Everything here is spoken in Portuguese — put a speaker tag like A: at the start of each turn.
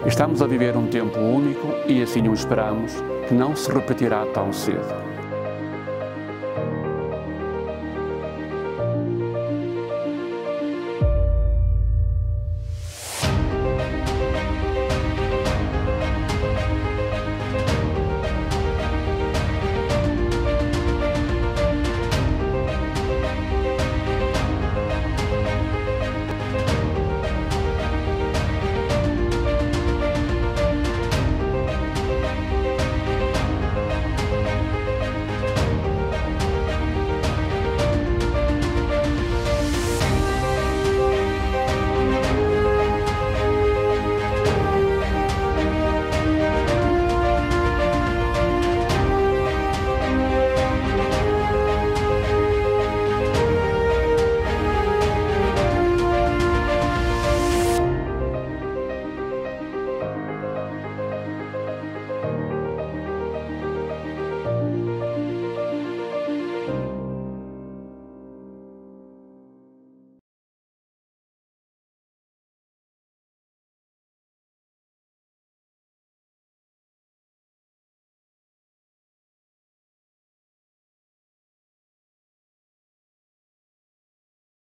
A: Estamos a viver um tempo único e assim o esperamos, que não se repetirá tão cedo.